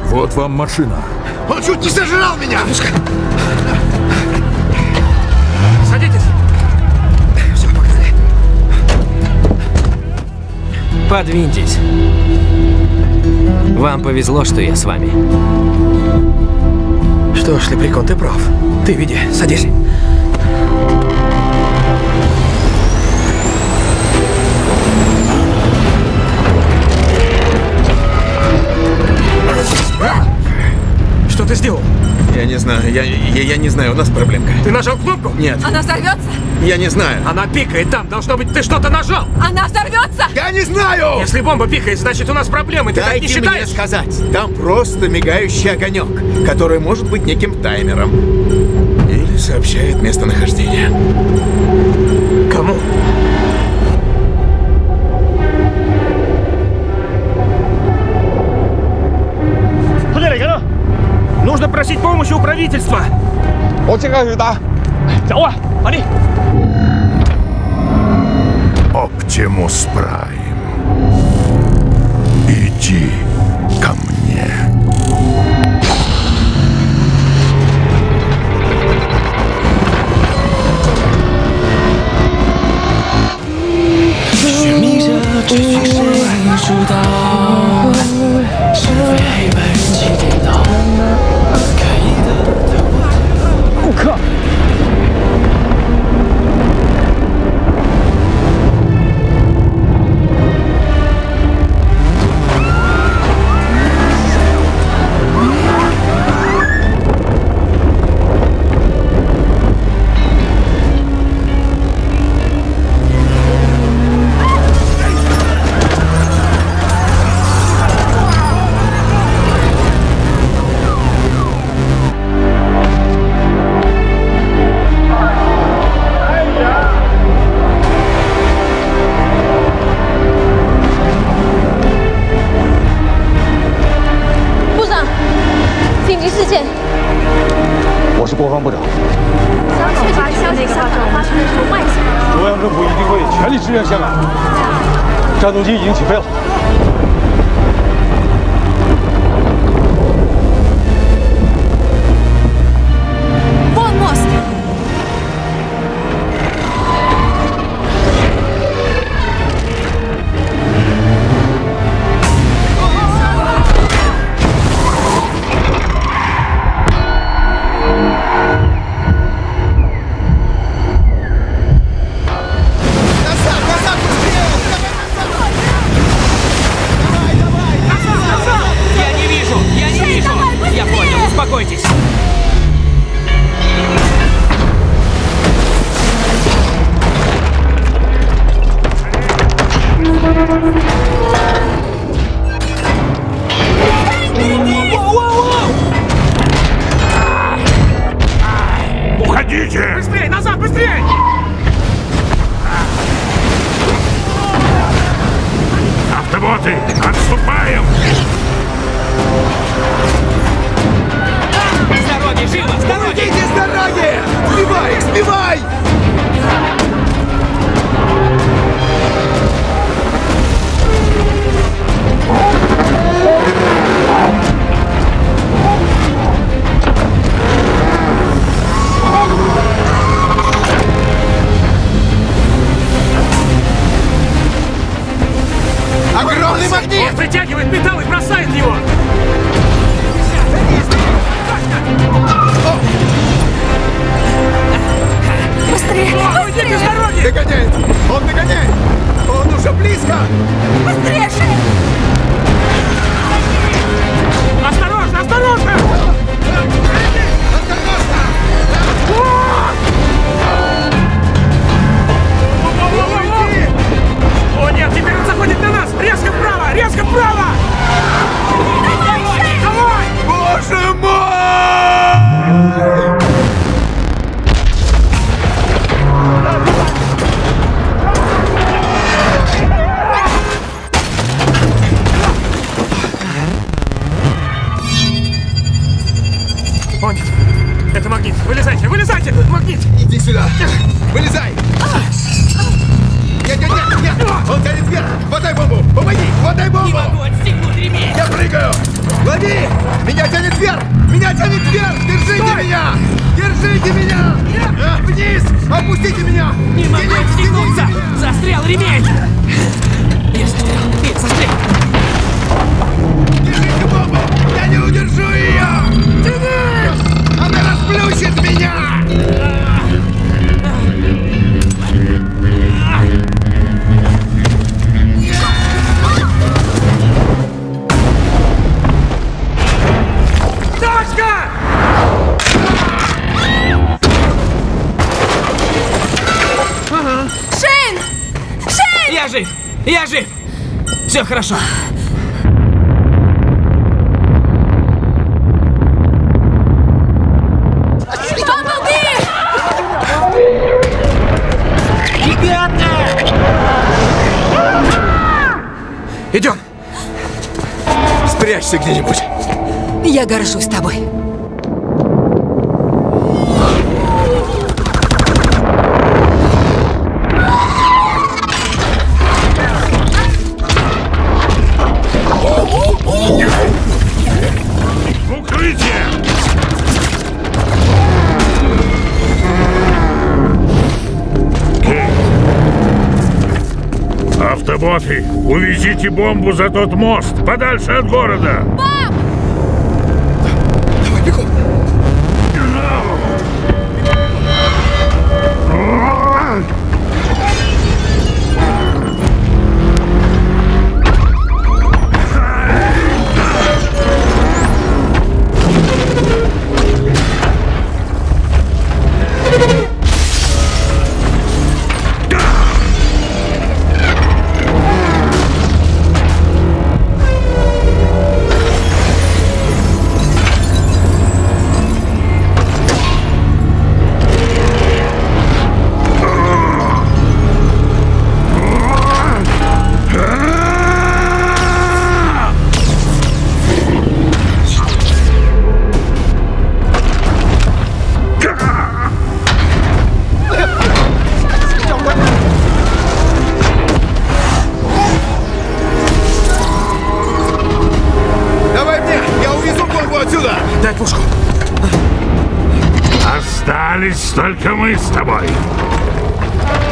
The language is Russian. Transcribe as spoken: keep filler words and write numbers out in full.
Вот вам машина. Он чуть не сожрал меня! Садитесь. Все, погнали. Подвиньтесь. Вам повезло, что я с вами. Что ж, Лепрекон, ты прав. Ты веди, садись. Что ты сделал? Я не знаю, я, я, я не знаю, у нас проблемка. Ты нажал кнопку? Нет, Она взорвется? я не знаю. Она пикает там, должно быть, ты что-то нажал. Она взорвется! Я не знаю! Если бомба пикает, значит у нас проблемы, ты так не Дайте мне считаешь? сказать. Там просто мигающий огонек, который может быть неким таймером. Или сообщает местонахождение. Кому? Нужно просить помощи у правительства. Оптимус Прайм. Иди ко мне. Вон мост! Я не вижу! Я не вижу! Я понял, успокойтесь. Уходите! Быстрее, назад, быстрее! Автоботы, отступаем! С дороги, живо! С дороги! Уйдите с дороги! Сбивай их, сбивай! Огромный магнит! Он притягивает металл и бросает его! Быстрее! Уйдите с Быстрее! дороги! Догоняет! Он догоняет! Он уже близко! Быстрее, шеф! Осторожно, осторожно! О нет, теперь он заходит на нас! Резко вправо! Резко вправо! Давай! Боже мой! О нет! Это магнит! Вылезайте! Вылезайте! Магнит! Иди сюда! Вылезай! Нет, нет, нет, нет! Он тянет вверх! Хватай бомбу! Помоги! Хватай бомбу! Не могу отстегнуть ремень! Я прыгаю! Лови! Отпустите меня! Не могу Тяните, отстегнуться! тяните меня! Застрял ремень! Я застрял! Я застрял! Держите бомбу! Я не удержу ее! Тяни! Она расплющит меня! Точка! Шейн! Шейн! Я жив! Я жив! Все хорошо! Бамблби! Идем! Спрячься где-нибудь. Я горжусь тобой. В укрытие! Кейт! Автоботы, увезите бомбу за тот мост, подальше от города! Давай, бегом. Давай мне! Я увезу бомбу отсюда! Дай пушку! Остались только мы с тобой.